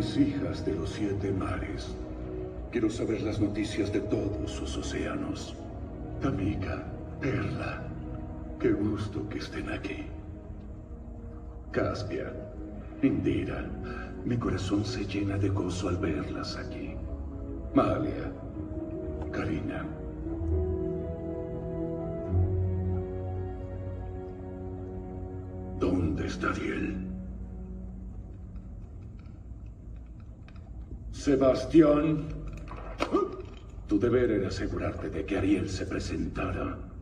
mis hijas de los 7 mares. Quiero saber las noticias de todos sus océanos. Tamika, Perla, qué gusto que estén aquí. Caspia, Indira, mi corazón se llena de gozo al verlas aquí. Malia, Karina. ¿Dónde está Ariel? Sebastián, tu deber era asegurarte de que Ariel se presentara.